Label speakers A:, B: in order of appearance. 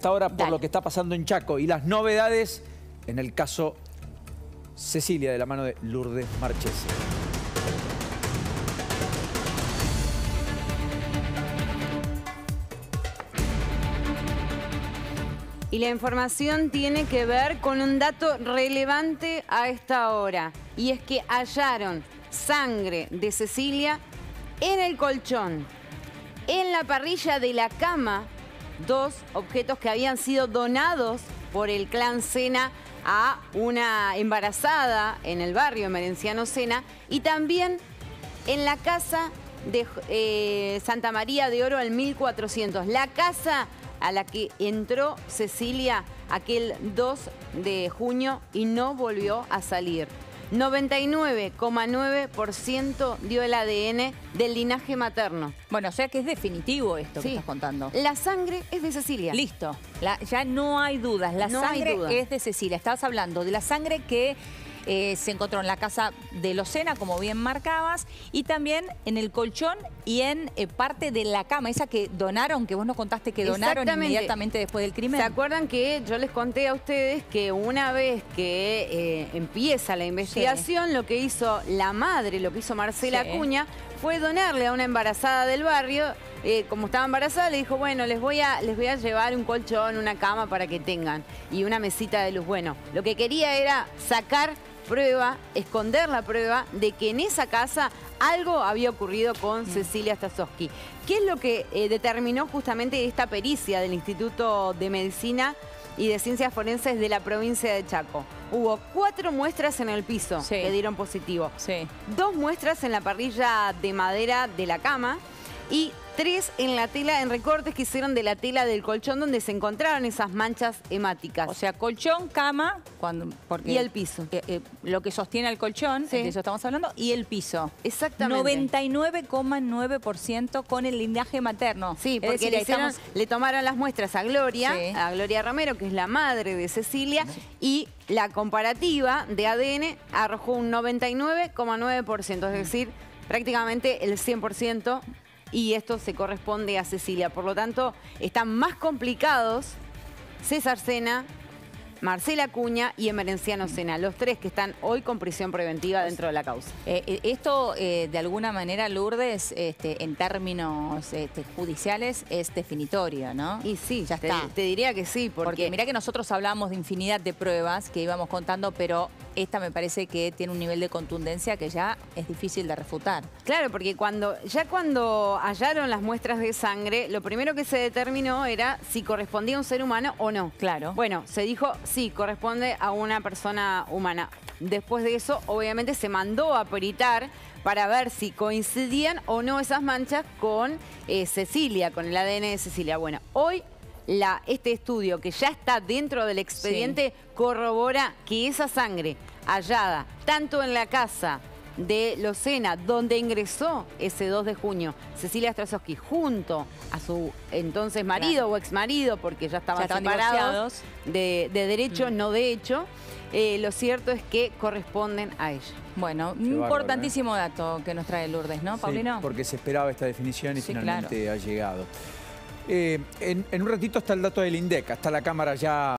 A: hasta ahora por lo que está pasando en Chaco y las novedades en el caso Cecilia de la mano de Lourdes Marchesi.
B: Y la información tiene que ver con un dato relevante a esta hora. Y es que hallaron sangre de Cecilia en el colchón, en la parrilla de la cama, dos objetos que habían sido donados por el clan Sena a una embarazada en el barrio Emerenciano Sena y también en la casa de Santa María de Oro al 1400. La casa a la que entró Cecilia aquel 2 de junio y no volvió a salir. 99,9% dio el ADN del linaje materno.
C: Bueno, o sea que es definitivo esto que estás contando.
B: La sangre es de Cecilia.
C: Listo. Ya no hay dudas. La sangre es de Cecilia. Estabas hablando de la sangre que se encontró en la casa de los Sena, como bien marcabas, y también en el colchón y en parte de la cama, esa que donaron, que vos nos contaste que donaron inmediatamente después del crimen.
B: ¿Se acuerdan que yo les conté a ustedes que una vez que empieza la investigación, lo que hizo la madre, lo que hizo Marcela Acuña, fue donarle a una embarazada del barrio, como estaba embarazada, le dijo, bueno, les voy a llevar un colchón, una cama para que tengan, y una mesita de luz. Bueno, lo que quería era sacar prueba, esconder la prueba de que en esa casa algo había ocurrido con Cecilia Stasovsky. ¿Qué es lo que determinó justamente esta pericia del Instituto de Medicina y de Ciencias Forenses de la provincia de Chaco? Hubo 4 muestras en el piso que dieron positivo. 2 muestras en la parrilla de madera de la cama y 3 en la tela, en recortes que hicieron de la tela del colchón donde se encontraron esas manchas hemáticas.
C: O sea, colchón, cama,
B: y el piso.
C: Lo que sostiene el colchón, de eso estamos hablando, y el piso.
B: Exactamente.
C: 99,9% con el linaje materno.
B: Sí, porque le tomaron las muestras a Gloria Romero, que es la madre de Cecilia, y la comparativa de ADN arrojó un 99,9%, es decir, prácticamente el 100%. Y esto se corresponde a Cecilia. Por lo tanto, están más complicados César Sena, Marcela Acuña y Emerenciano Sena, los 3 que están hoy con prisión preventiva dentro de la causa.
C: Esto, de alguna manera, Lourdes, en términos judiciales, es definitorio, ¿no?
B: Y sí,
C: ya está.
B: Te diría que sí.
C: Porque mirá que nosotros hablamos de infinidad de pruebas que íbamos contando, pero esta me parece que tiene un nivel de contundencia que ya es difícil de refutar.
B: Claro, porque cuando hallaron las muestras de sangre, lo primero que se determinó era si correspondía a un ser humano o no.
C: Claro.
B: Bueno, se dijo sí, corresponde a una persona humana. Después de eso, obviamente, se mandó a peritar para ver si coincidían o no esas manchas con Cecilia, con el ADN de Cecilia. Bueno, hoy este estudio que ya está dentro del expediente corrobora que esa sangre hallada tanto en la casa de los Sena, donde ingresó ese 2 de junio Cecilia Stasovsky junto a su entonces marido o exmarido, porque ya estaban separados de derecho, no de hecho, lo cierto es que corresponden a ella.
C: Bueno, importantísimo dato que nos trae Lourdes, ¿no, Paulino?
A: Sí, porque se esperaba esta definición y finalmente ha llegado. En un ratito está el dato del INDEC, está la cámara ya